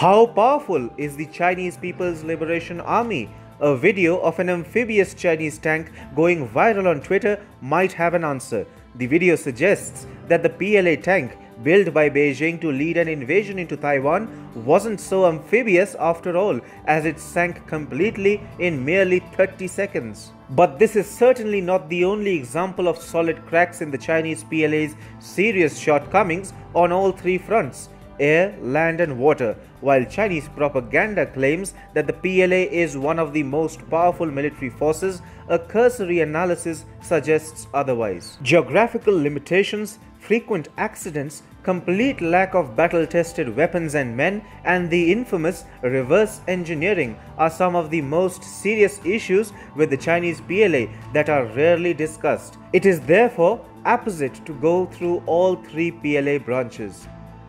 How powerful is the Chinese People's Liberation Army? A video of an amphibious Chinese tank going viral on Twitter might have an answer. The video suggests that the PLA tank, built by Beijing to lead an invasion into Taiwan, wasn't so amphibious after all, as it sank completely in merely 30 seconds. But this is certainly not the only example of solid cracks in the Chinese PLA's serious shortcomings on all three fronts: air, land and water. While Chinese propaganda claims that the PLA is one of the most powerful military forces, a cursory analysis suggests otherwise. Geographical limitations, frequent accidents, complete lack of battle-tested weapons and men, and the infamous reverse engineering are some of the most serious issues with the Chinese PLA that are rarely discussed. It is therefore apposite to go through all three PLA branches.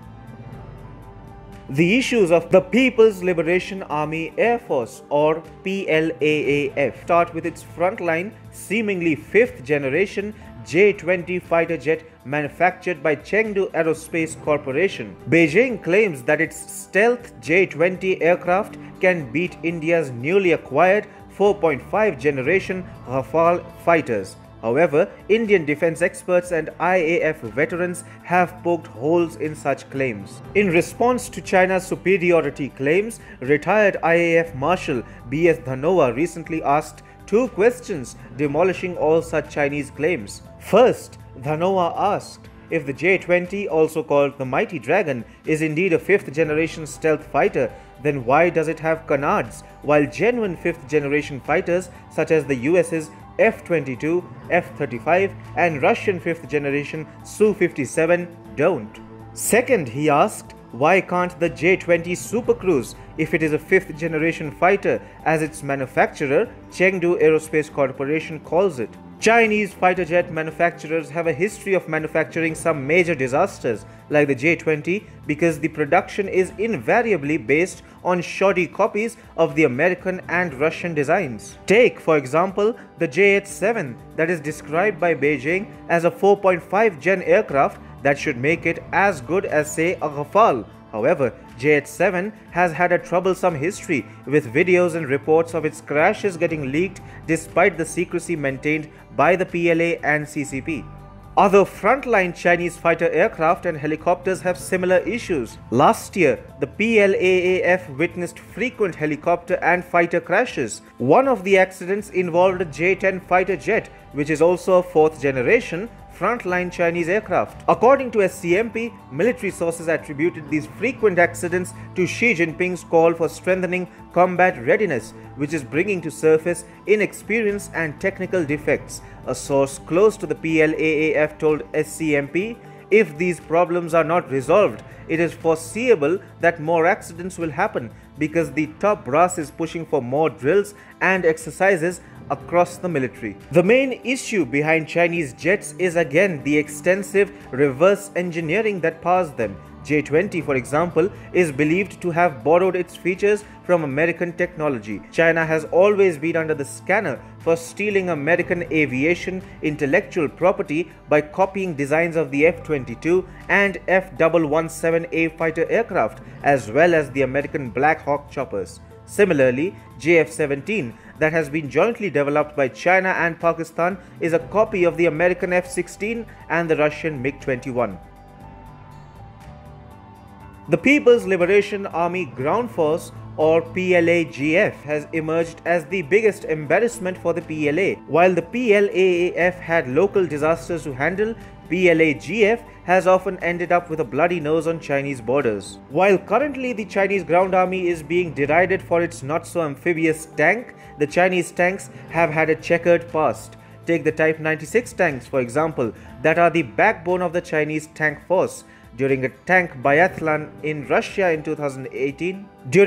The issues of the People's Liberation Army Air Force, or PLAAF, start with its frontline, seemingly fifth-generation J-20 fighter jet manufactured by Chengdu Aerospace Corporation. Beijing claims that its stealth J-20 aircraft can beat India's newly acquired 4.5 generation Rafale fighters. However, Indian defense experts and IAF veterans have poked holes in such claims. In response to China's superiority claims, retired IAF Marshal B.S. Dhanoa recently asked two questions, demolishing all such Chinese claims. First, Dhanoa asked if the J-20, also called the Mighty Dragon, is indeed a fifth-generation stealth fighter, then why does it have canards, while genuine fifth-generation fighters such as the US's F-22, F-35 and Russian fifth-generation Su-57 don't? Second, he asked, why can't the J-20 Super Cruise, if it is a fifth-generation fighter, as its manufacturer, Chengdu Aerospace Corporation, calls it? Chinese fighter jet manufacturers have a history of manufacturing some major disasters, like the J-20, because the production is invariably based on shoddy copies of the American and Russian designs. Take, for example, the JH-7 that is described by Beijing as a 4.5 gen aircraft that should make it as good as, say, a Rafale. However, JH-7 has had a troublesome history, with videos and reports of its crashes getting leaked despite the secrecy maintained by the PLA and CCP. Other frontline Chinese fighter aircraft and helicopters have similar issues. Last year, the PLAAF witnessed frequent helicopter and fighter crashes. One of the accidents involved a J-10 fighter jet, which is also a fourth-generation frontline Chinese aircraft. According to SCMP, military sources attributed these frequent accidents to Xi Jinping's call for strengthening combat readiness, which is bringing to surface inexperience and technical defects. A source close to the PLAAF told SCMP, if these problems are not resolved, it is foreseeable that more accidents will happen because the top brass is pushing for more drills and exercises across the military. The main issue behind Chinese jets is again the extensive reverse engineering that powers them. J-20, for example, is believed to have borrowed its features from American technology. China has always been under the scanner for stealing American aviation intellectual property by copying designs of the F-22 and F-117A fighter aircraft, as well as the American Black Hawk choppers. Similarly, JF-17, that has been jointly developed by China and Pakistan, is a copy of the American F-16 and the Russian MiG-21. The People's Liberation Army Ground Force, or PLAGF, has emerged as the biggest embarrassment for the PLA. While the PLAAF had local disasters to handle, PLAGF has often ended up with a bloody nose on Chinese borders. While currently the Chinese ground army is being derided for its not-so-amphibious tank, the Chinese tanks have had a checkered past. Take the Type 96 tanks, for example, that are the backbone of the Chinese tank force. During a tank biathlon in Russia in 2018,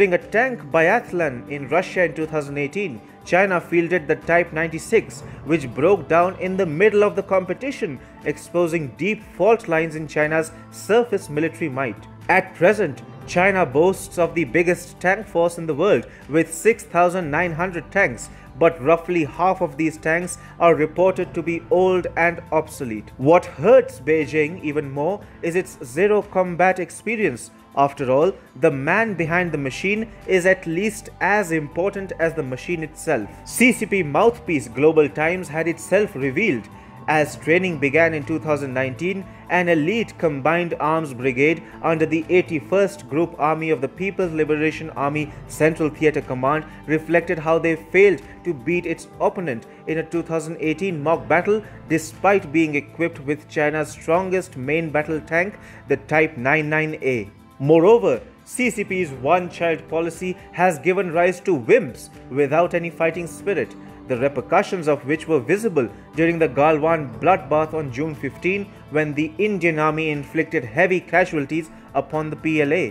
China fielded the Type 96, which broke down in the middle of the competition, exposing deep fault lines in China's surface military might. At present, China boasts of the biggest tank force in the world with 6,900 tanks, but roughly half of these tanks are reported to be old and obsolete. What hurts Beijing even more is its zero combat experience, After all, the man behind the machine is at least as important as the machine itself. CCP mouthpiece Global Times had itself revealed, as training began in 2019, an elite combined arms brigade under the 81st Group Army of the People's Liberation Army Central Theatre Command reflected how they failed to beat its opponent in a 2018 mock battle despite being equipped with China's strongest main battle tank, the Type 99A. Moreover, CCP's one-child policy has given rise to wimps without any fighting spirit, the repercussions of which were visible during the Galwan bloodbath on June 15 when the Indian Army inflicted heavy casualties upon the PLA.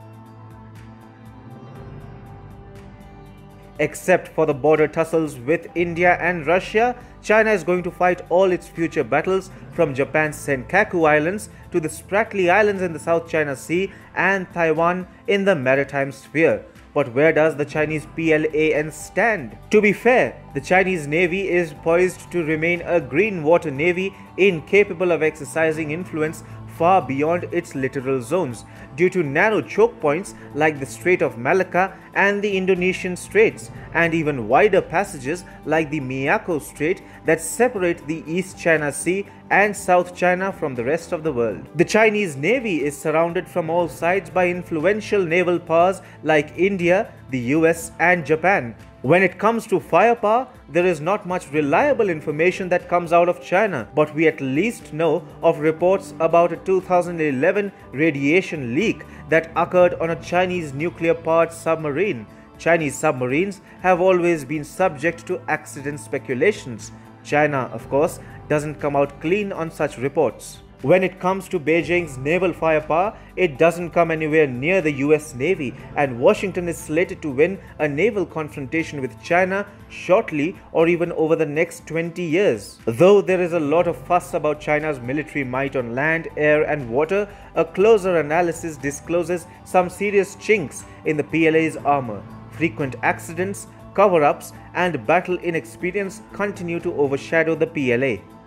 Except for the border tussles with India and Russia, China is going to fight all its future battles from Japan's Senkaku Islands to the Spratly Islands in the South China Sea and Taiwan in the maritime sphere. But where does the Chinese PLAN stand? To be fair, the Chinese Navy is poised to remain a green water navy incapable of exercising influence far beyond its littoral zones due to narrow choke points like the Strait of Malacca and the Indonesian Straits, and even wider passages like the Miyako Strait that separate the East China Sea and South China from the rest of the world. The Chinese Navy is surrounded from all sides by influential naval powers like India, the US and Japan. When it comes to firepower, there is not much reliable information that comes out of China, but we at least know of reports about a 2011 radiation leak that occurred on a Chinese nuclear-powered submarine. Chinese submarines have always been subject to accident speculations. China, of course, doesn't come out clean on such reports. When it comes to Beijing's naval firepower, it doesn't come anywhere near the US Navy, and Washington is slated to win a naval confrontation with China shortly or even over the next 20 years. Though there is a lot of fuss about China's military might on land, air and water, a closer analysis discloses some serious chinks in the PLA's armor. Frequent accidents, cover-ups and battle inexperience continue to overshadow the PLA.